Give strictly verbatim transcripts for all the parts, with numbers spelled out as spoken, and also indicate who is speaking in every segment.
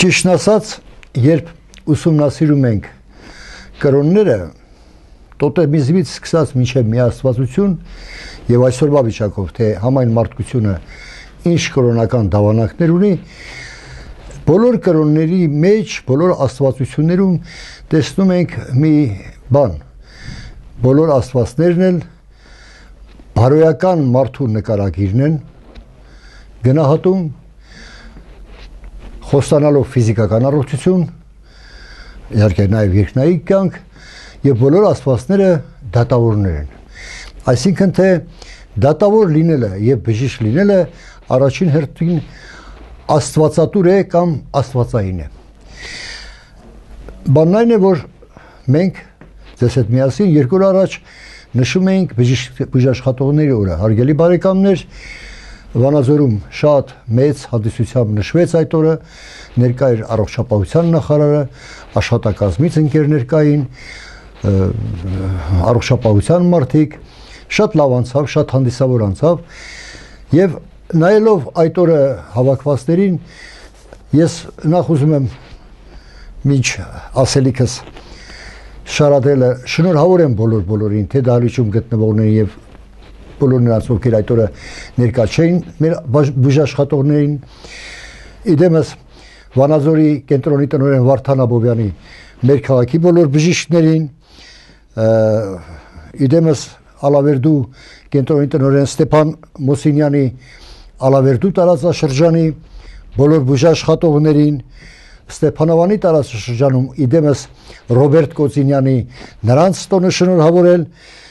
Speaker 1: Ճիշտն ասած, երբ ուսումնասիրում ենք կրոնները, տոտեմիզմից սկսած մինչև միաստվածություն եւ այսօրվա վիճակով, թե համայն մարդկությունը ինչ կրոնական դավանանքներ ունի, բոլոր կրոնների մեջ, բոլոր աստվածություններում տեսնում ենք մի բան, բոլոր աստվածներն էլ բարոյական մարդու նկարագիրն են գնահատում, խոստանալով ֆիզիկական առողջություն, իհարկե նաև երկնային կյանք, եւ բոլոր աստվածները դատավորներ են։ Այսինքն թե դատավոր լինելը եւ բժիշկ լինելը առաջին հերթին աստվածատուր է կամ աստվածային է։ Բանն այն է, որ մենք ձեզ հետ միասին երկու օր առաջ նշում էինք բժշկաշխատողների օրը, հարգելի բարեկամներ, Վանաձորում շատ մեծ հանդիսությամբ նշվեց այդ օրը, ներկա էր առողջապահության նախարարը, աշխատակազմից ընկերներ կային, առողջապահության մարդիկ, շատ լավ անցավ, շատ հանդիսավոր անցավ եւ նայելով այդ օրը հավաքվածներին, ես նախ ուզում եմ մինչ ասելիքս շարադրելը շնորհավոր եմ բոլոր բոլորին, թե դահլիճում գտնվողներին եւ բոլոր նրանց, ովքեր այդ օրը ներկա չէին մեր բուժաշխատողներին, իդեմս Վանաձորի կենտրոնի տնօրեն Վարդան Աբովյանի, մեր քաղաքի բոլոր բժիշկներին, իդեմս Ալավերդու կենտրոնի տնօրեն Ստեփան Մոսինյանի, Ալավերդու տարածաշրջանի բոլոր բուժաշխատողներին, Ստեփանավանի տարածաշրջանում իդեմս Ռոբերտ Կոծինյանի, նրանց տոնը շնորհավորել,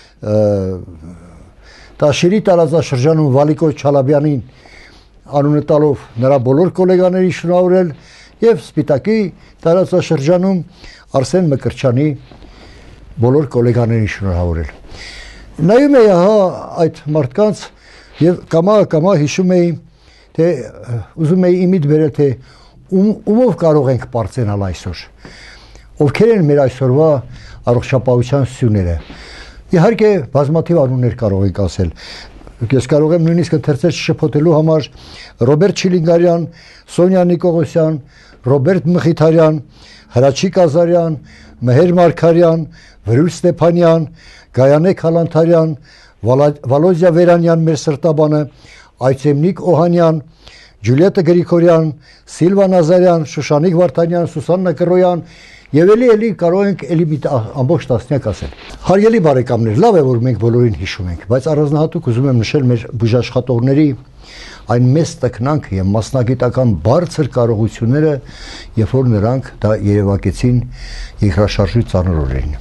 Speaker 1: Տաշիրի տարածաշրջանում Վալիկո Չալաբյանին անունը տալով նրա բոլոր գոլեգաների շնորհավորել եւ Սպիտակի տարածաշրջանում Արսեն Մկրտչյանի բոլոր գոլեգաներին շնորհավորել։ Նայում էի հա այդ մարդկանց եւ կամա կամա հիշում էի, թե ուզում էի իմիջ բերել, թե ում, ումով կարող ենք բարձրանալ այսօր, ովքեր են մեր այսօրվա առողջապահության սյուները։ Իհարկե բազմաթիվ անուններ կարող եք ասել, ես կարող եմ նույնիսկ ընթերցել շփոթելու համար Ռոբերտ Չիլինգարյան, Սոնյա Նիկողոսյան, Ռոբերտ Մխիթարյան, Հրաչիկ Ազարյան, Մհեր Մարգարյան, Վրուր Ստեփանյան, Գայանե Քալանթարյան, Վալոզիա Վերանյան, մեր սրտաբանը, Այցեմնիկ Օհանյան, Ջուլիետա Գրիգորյան, Սիլվա Նազարյան, Շուշանիկ Վարդանյան, Սուսաննա Կռոյան եւ էլի էլի կարող ենք էլի մի ամբողջ տասնյակ ասել։ Հարգելի բարեկամներ, լավ է որ մենք բոլորին հիշում ենք, բայց առանձնահատուկ ուզում եմ նշել մեր բուժաշխատողների այն մեծ տքնանքը եւ մասնագիտական բարձր կարողությունները, երբ որ նրանք դա երևակեցին երկրաշարժի ծանր օրերին։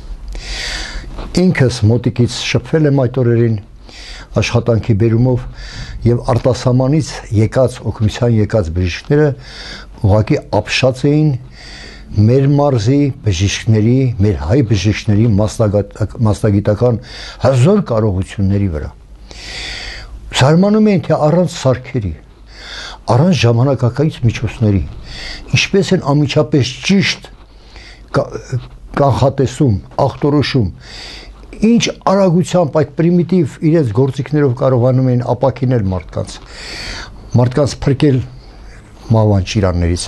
Speaker 1: Ինքս մոտիկից շփվել եմ այդ օրերին աշխատանքի բերումով եւ արտասահմանից եկած օգնության եկած բժիշկները ուղղակի ապշած էին մեր մարզի բժիշկների, մեր հայ բժիշկների մասնագիտական հզոր կարողությունների վրա։ Զարմանում էին, թե առանց սարքերի, առանց ժամանակակից միջոցների, ինչպես են անմիջապես ճիշտ կանխատեսում, ախտորոշում, ինչ արագությամբ այդ պրիմիտիվ իրենց գործիքներով կարողանում էին ապաքինել մարդկանց, մարդկանց փրկել մահվան ճիրաններից։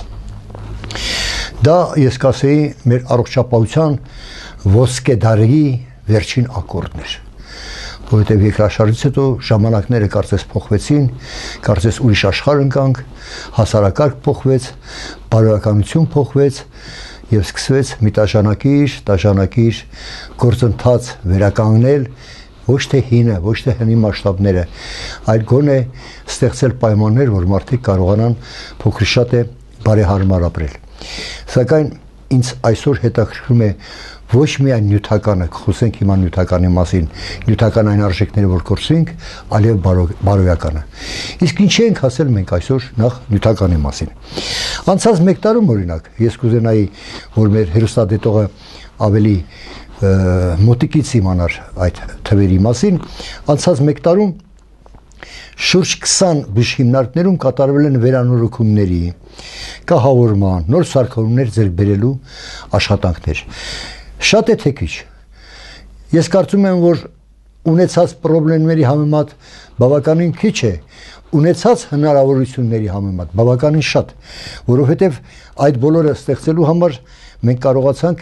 Speaker 1: Դա ես կասեի մեր առողջապահության ոսկե դարի վերջին ակորդն էր, որովհետև երկրաշարժից հետո ժամանակները կարծես փոխվեցին, կարծես ուրիշ աշխարհ ընկանք, հասարակարգ փոխվեց, բարոյականություն փոխվեց եւ սկսվեց մի տաժանակիր, տաժանակիր գործընթաց վերականգնել ոչ թե հինը, ոչ թե հնի մասշտաբները, այլ գոնե ստեղծել պայմաններ, որ մարդիկ կարողանան փոքր շատ է բարեհարմար ապրել։ Սակայն ինձ այսօր հետաքրքրում է ոչ միայն նյութականը, խոսենք հիմա նյութականի մասին, նյութական այն արժեքները, որ կորցրինք, այլև բարոյականը։ Իսկ ինչի ենք ասել մենք այսօր նախ նյութականի մասին։ Անցած մեկ տարում օրինակ, ես կուզենայի, որ մեր հեռուստադիտողը ավելի մոտիկից իմանար այդ թվերի մասին, անցած մեկ տարում շուրջ քսան բուժհիմնարկներում կատարվել են վերանորոգումների, կահավորման, նոր սարքավորումներ ձեռք բերելու աշխատանքներ։ Շատ է թե քիչ։ Ես կարծում եմ, որ ունեցած խնդիրների համեմատ բավականին քիչ է, ունեցած հնարավորությունների համեմատ բավականին շատ, որովհետև այդ բոլորը ստեղծելու համար մենք կարողացանք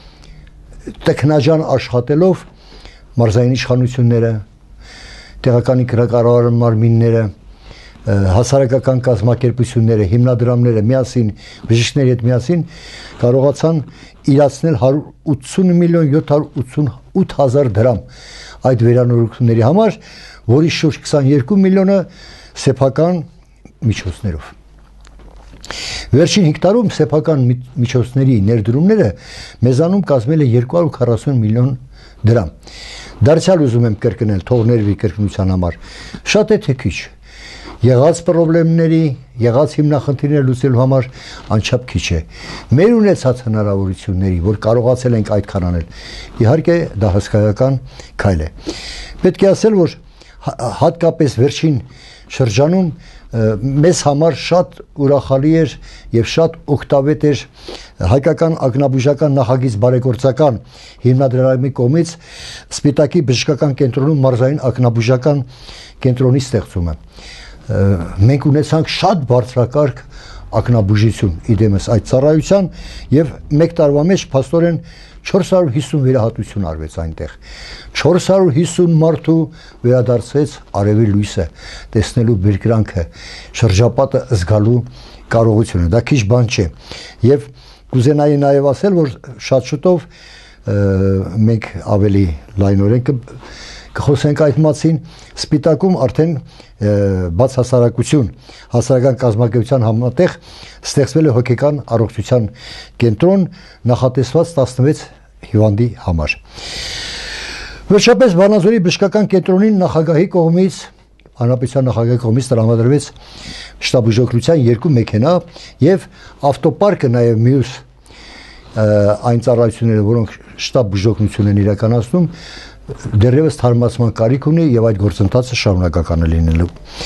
Speaker 1: տեխնաժան աշխատելով մարզային իշխանությունները, տեղական ինքնակառավարման մարմինները, հասարակական կազմակերպությունները, հիմնադրամները միասին, բժիշկների հետ միասին կարողացան իրացնել հարյուր ութսուն միլիոն յոթ հարյուր ութսունութ հազար դրամ այդ վերանորոգումների համար, որի շուրջ քսաներկու միլիոնը սեփական միջոցներով։ Վերջին հինգ տարում սեփական միջոցների ներդրումները մեզանում կազմել է երկու հարյուր քառասուն միլիոն դրամ։ Դարձյալ ուզում եմ կրկնել, թող ներվի կրկնության համար, շատ է թե քիչ։ Եղած խնդիրների, եղած հիմնախնդիրները լուծելու համար անչափ քիչ է։ Մեր ունեցած հնարավորությունների, որ կարողացել ենք այդքան անել, իհարկե դա հսկայական քայլ է։ Պետք է ասել, որ հատկապես վերջին շրջանում մեզ համար շատ ուրախալի էր եւ շատ օգտավետ էր հայկական ակնաբուժական նախագիծ բարեգործական հիմնադրամի կողմից Սպիտակի բժշկական կենտրոնում մարզային ակնաբուժական կենտրոնի ստեղծումը։ Մենք ունեցանք շատ բարձրակարգ ակնաբուժություն իդեմս այդ ծառայության եւ մեկ տարվա մեջ փաստորեն չորս հարյուր հիսուն վերահատություն արվեց այնտեղ։ չորս հարյուր հիսուն մարդու վերադարձեց արևի լույսը, տեսնելու բերկրանքը, շրջապատը զգալու կարողությունը։ Դա քիչ բան չէ։ Եվ կուզենայի նաեւ ասել, որ շատ շուտով մենք ավելի լայնորեն կխոսենք այդ մասին, Սպիտակում արդեն բաց հասարակություն, հասարակական կազմակերպության համատեղ ստեղծվել է հոգեկան առողջության կենտրոն նախատեսված տասնվեց հիվանդի համար։ Վերջապես Վանաձորի բժշկական կենտրոնին նախագահի կողմից, հանրապետության նախագահի կողմից տրամադրվեց շտաբուժօգնության երկու մեքենա եւ ավտոպարկը նաեւ մյուս այն ծառայությունները, որոնք շտաբ բուժօգնություն են իրականացնում, դեռևս թարմացման կարիք ունի եւ այդ գործընթացը շարունակական է լինելու։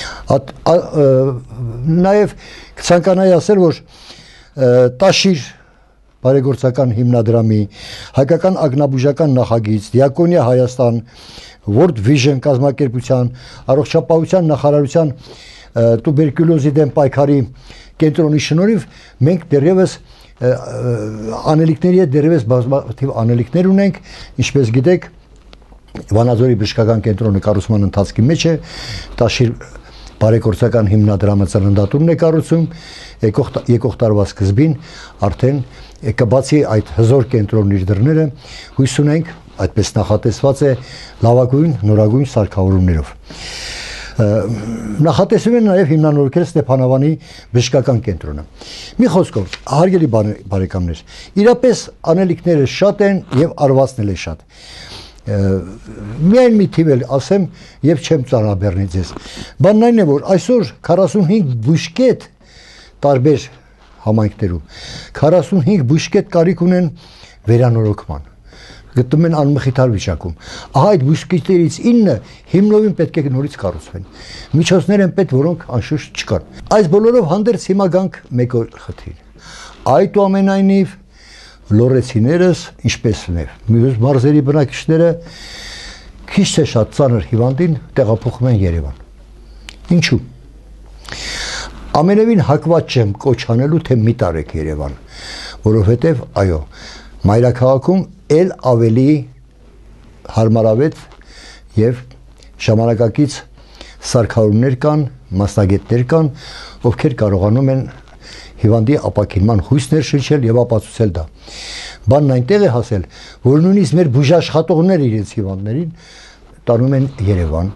Speaker 1: Նաեւ կցանկանայի ասել, որ Տաշիր բարեգործական հիմնադրամի, հայկական ակնաբուժական նախագիծ, Դիակոնիա Հայաստան, World Vision կազմակերպության, առողջապահության նախարարության տուբերկուլոզի դեմ պայքարի կենտրոնի շնորհիվ մենք դեռևս անելիքների հետ դեռևս բազմաթիվ անելիքներ ունենք, ինչպես գիտեք, Վանաձորի բժշկական կենտրոնը կառուցման ընթացքի մեջ է, Տաշիր բարեգործական հիմնադրամը ծննդատունն է կառուցում, եկող տարվա սկզբին արդեն կբացի այդ հզոր կենտրոնի իր դռները, հույս ունենք, այդպես նախատեսված է լավագույն նորագույն սարքավորումներով։ Նախատեսում են նաև հիմնանորոգել Ստեփանավանի բժշկական կենտրոնը։ Մի խոսքով, հարգելի բարեկամներ, իրապես անելիքները շատ են եւ արվածն էլ է շատ։ Միայն մի թիվ էլ ասեմ եւ չեմ ծանրաբեռնի ձեզ։ Բանն այն է, որ այսօր քառասունհինգ բուժկետ տարբեր համայնքներում քառասունհինգ բուժկետ կարիք ունեն վերանորոգման, գտնում են անմխիթար վիճակում։ Ահա այդ բուժկետերից ինը հիմնովին պետք է նորից կառուցվեն։ Միջոցներ են պետք, որոնք անշուշտ չկան։ Այս բոլորով հանդերձ հիմա գանք մեկ օր խնդիր։ Այդուամենայնիվ լորեցիներս, ինչպես նաև մյուս մարզերի բնակիչները քիչ թե շատ ծանր հիվանդին տեղափոխում են Երևան։ Ինչու՞։ Ամենևին հակված չեմ կոչ անելու, թե մի տարեք Երևան, որովհետև այո, մայրաքաղաքում ել ավելի հարմարավետ եւ ժամանակակից սարքավորումներ կան, մասնագետներ կան, ովքեր կարողանում են հիվանդի ապակինման հույս ներշնչել եւ ապացուցել դա։ Բանն այնտեղ է հասել, որ նույնիսկ մեր բուժաշխատողները իրենց հիվանդներին տանում են Երևան։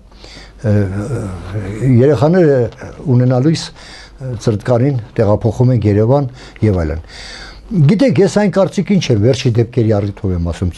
Speaker 1: Երեխաները ունենալուց ծրտկարին տեղափոխում են Երևան եւ այլն։ Գիտեք, ես այն կարծիքին չեմ, վերջի դեպքերի առիթով եմ ասում,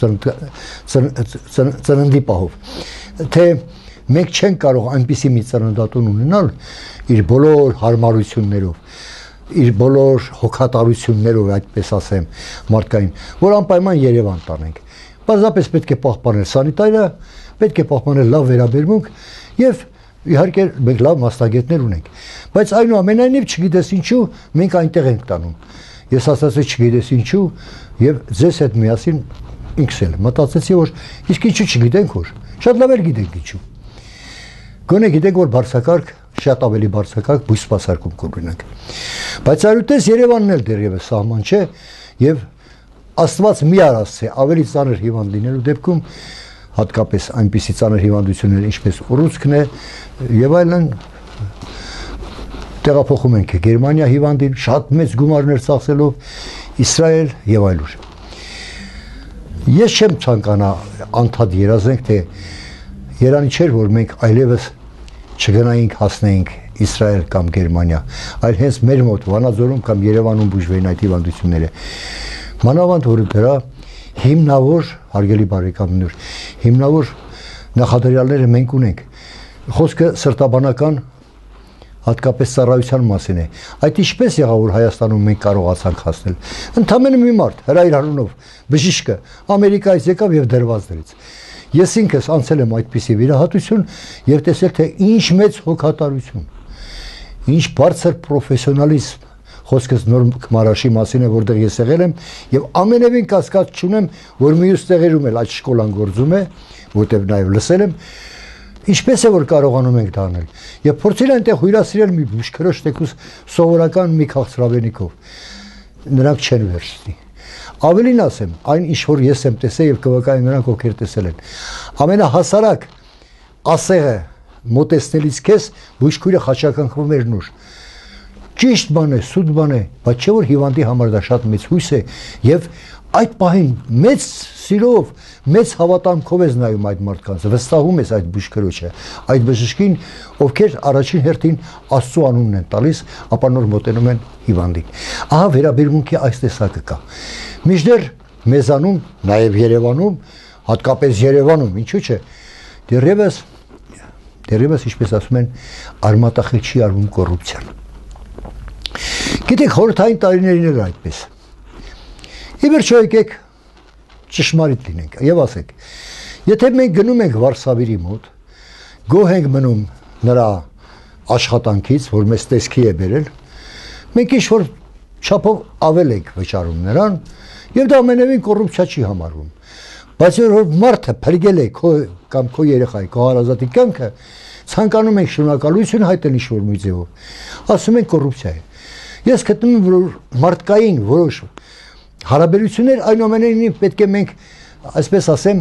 Speaker 1: ծննդի պահով, թե մենք չենք կարող այնպիսի մի ծննդատուն ունենալ իր բոլոր հարմարություններով, իր բոլոր հոգատարություններով, այդպես ասեմ, մարդկային, որ անպայման Երևան տանենք։ Պարզապես պետք է պահպանել սանիտարիա, պետք է պահպանել լավ վերաբերմունք եւ իհարկե մենք լավ մասնագետներ ունենք։ Բայց այնուամենայնիվ չգիտես ինչու մենք այնտեղ ենք տանում։ Ես ասացի չգիտես ինչու եւ ձեզ հետ միասին ինքս էլ մտածեցի, որ իսկ ինչու չգիտենք որ Շատ լավ էր գիտենք ինչու։ Գոնե գիտենք որ բարձակարգ շատ ավելի բարձակարգ բույս սպասարկում կունենանք։ Բայց այդտես Երևանն էլ դեռևս սահման չէ եւ Աստված մի արասցե ավելի ծանր հիվանդ լինելու դեպքում հատկապես այնպիսի ծանր հիվանդություններ ինչպես ուռուցքն է եւ այլն տեղափոխում ենք Գերմանիա հիվանդին շատ մեծ գումարներ ծախսելով Իսրայել եւ այլուր։ Ես չեմ ցանկանա անդադ երազենք թե Երանի չէր որ մենք այլևս չգնայինք հասնեինք Իսրայել կամ Գերմանիա, այլ հենց մեր մոտ Վանաձորում կամ Երևանում բուժվեին այդ հիվանդությունները։ Մանավանդ որ դրա հիմնավոր հարգելի բարեկամներ, հիմնավոր նախադրյալները մենք ունենք։ Խոսքը սրտաբանական հատկապես ծառայության մասին է։ Այդ ինչպես եղավ որ Հայաստանում մենք կարողացանք հասնել։ Ընդամենը մի մարդ Հրայր Հարունով բժիշկը Ամերիկայից եկավ եւ դրված դրեց։ Ես ինքս անցել եմ այդպիսի վիրահատություն եւ տեսել թե ինչ մեծ հոգատարություն, ինչ բարձր պրոֆեսիոնալիզմ, խոսքս նոր Քմարաշի մասին է, որտեղ ես եղել եմ եւ ամենևին կասկած չունեմ, որ մյուս տեղերում էլ այդ շկոլան գործում է, որտեղ նաեւ լսել եմ, ինչպես է որ կարողանում ենք դա անել։ Եվ փորձել այնտեղ հյուրասիրել մի բուժքրոջ տեկուս սովորական մի քաղցրավենիքով։ Նրանք չեն վերջնի։ Ավելին ասեմ, այն ինչ որ ես եմ տեսել եւ կվկայեմ նրանք ովքեր տեսել են։ Ամենահասարակ ասեղը մոտեցնելիս քեզ բուժքույրը խաչակնքվում էր նոր։ Ճիշտ բան է, սուտ բան է, բայց չէ որ հիվանդի համար դա շատ մեծ հույս է եւ այդ պահին մեծ սիրով, մեծ հավատամքով ես նայում այդ մարդկանց, վստահում ես այդ բուժքրոջը, այդ բժշկին, ովքեր առաջին հերթին Աստծո անունն են տալիս, ապա նոր մոտենում են հիվանդին։ Ահա վերաբերմունքի այս տեսակը կա։ Մինչդեռ մեզանում, նաեւ Երևանում, հատկապես Երևանում, ինչու՞ չէ, դեռևս դեռևս ինչպես ասում են, արմատախիլ չի արվում կոռուպցիան։ Գիտեք, խորհրդային տարիներին էր այդպես։ Ի վերջո եկեք ճշմարիտ լինենք եւ ասենք, եթե մենք գնում ենք Վարշավիրի մոտ, գոհ ենք մնում նրա աշխատանքից, որ մեզ տեսքի է բերել, մենք ինչ որ չափով ավել ենք վճարում նրան եւ դա ամենևին կոռուպցիա չի համարվում։ Բայց որ մարդը փրկել է քո կամ քո երեխայի, քո հարազատի կյանքը, ցանկանում ենք շնորհակալություն հայտնել ինչ որ մի ձևով, ասում են կոռուպցիա է։ Ես գտնում եմ որ մարդկային որոշ հարաբերություններ այնուամենայնիվ պետք է մենք այսպես ասեմ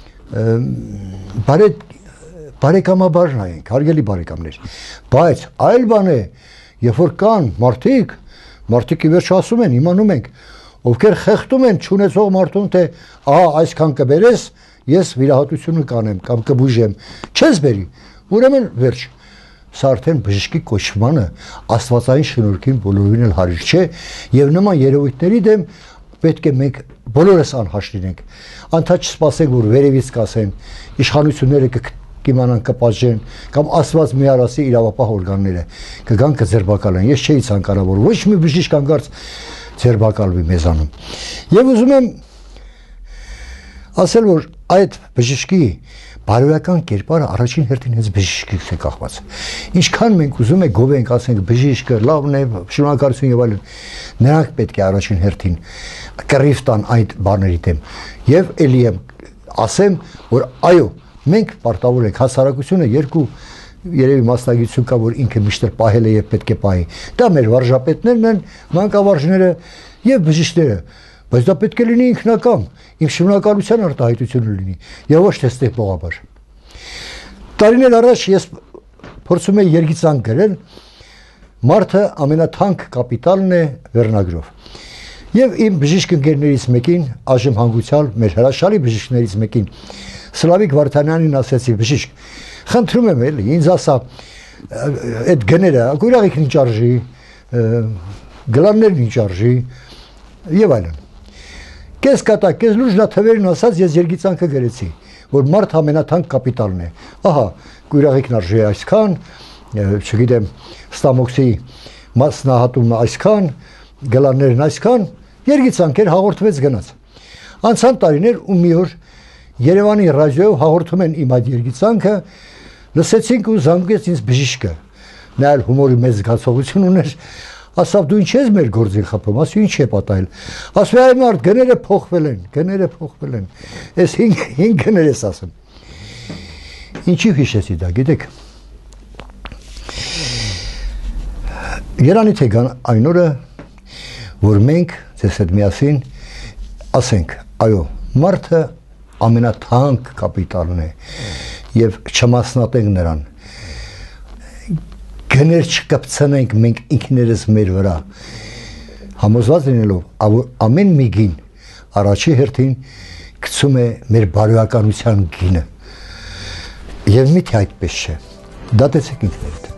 Speaker 1: բարե բարեկամաբար նայենք, հարգելի բարեկամներ, բայց այլ բան է, երբ որ կան մարդիկ, մարդիկ ի վերջո ասում են, իմանում ենք, ովքեր խեղդում են չունեցող մարդուն, թե ահա այսքան կբերես, ես վիրահատությունը կանեմ կամ կբուժեմ, չես բերի, ուրեմն վերջ։ Սա արդեն բժշկի կոչմանը աստվածային շնորհքին բոլորին էլ հարիր չէ եւ նման երևույթների դեմ պետք է մենք բոլորս անհաշ լինենք։ Անդադ չսպասենք որ վերևից կասեն, իշխանությունները կիմանան կպատժեն կամ աստված մի արասի իրավապահ օրգանները կգան կձերբակալեն։ Ես չէի ցանկանա որ ոչ մի բժիշկ անգարց ձերբակալվի մեզանում։ Եվ ուզում եմ ասել որ այդ բժշկի բարոյական կերպարը առաջին հերթին հենց բժիշկից է կախված։ Ինչքան մենք ուզում ենք գովենք, ասենք բժիշկը լավն է, շնորհակալություն եւ այլն, նրանք պետք է առաջին հերթին կռիվ տան այդ բաների դեմ։ Եվ ելի եմ ասեմ, որ այո, մենք պարտավոր ենք հասարակությունը երկու երևի մասնագիտություն կա, որ ինքը միշտ պահել է եւ պետք է պահի։ Դա մեր վարժապետներն են, մանկավարժները եւ բժիշկները, բայց դա պետք է լինի ինքնակամ, իմ շնորհակալության արտահայտությունը լինի եւ ոչ թե ստեփողաբար։ Տարիներ առաջ ես փորձում եի երգիծանք գրել մարդը ամենաթանկ կապիտալն է վերնագրով։ Եվ իմ բժիշկ ընկերներից մեկին, այժմ հանգուցյալ մեր հրաշալի բժիշկներից մեկին, Սլավիկ Վարդանյանին ասեցի, բժիշկ, խնդրում եմ էլի, ինձ ասա, այդ գները, գույրաղիքն ինչ արժի, գլաններն ինչ արժի եւ այլն։ Կես կատա, կես լուրջ նա թվերին ասած ես երգիծանքը գրեցի, որ մարդ ամենաթանկ կապիտալն է։ Ահա, գույրաղիքն արժի այսքան, չգիտեմ, ստամոքսի մասնահատումը այսքան, գլաններն այսքան, երգիծանքեր հաղորդվեց գնաց։ Անցան տարիներ ու մի օր Երևանի ռադիոյով հաղորդում են իմ այդ երգիծանքը, լսեցինք ու զանգեց ինձ բժիշկը։ Նա էլ հումորի մեծ զգացողություն ուներ, ասավ դու ինչ ես մեր գործին խփում, ասի ինչ է պատահել։ Ասում է այ մարդ գները փոխվել են, գները փոխվել են։ Էս հինգ գներ ես ասում։ Ինչի հիշեցի դա, գիտեք։ Երանի թե գան այն օրը, որ մենք ձեզ հետ միասին ասենք, այո, մարդը ամենաթանկ կապիտալն է եւ չմասնատենք նրան։ Գներ չկպցնենք մենք ինքներս մեր վրա, համոզված լինելով ամեն մի գին առաջի հերթին գցում է մեր բարոյականության գինը։ Եվ միթե այդպես չէ, դատեցեք ինքներդ։